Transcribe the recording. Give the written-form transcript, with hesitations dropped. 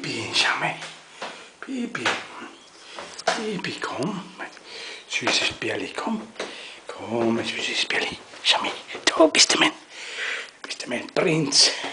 Bibi, schau mal. Bibi. Bibi, komm. Mein süßes Bärli, komm. Komm, mein süßes Bärli. Schau mal, da bist du mein Prinz.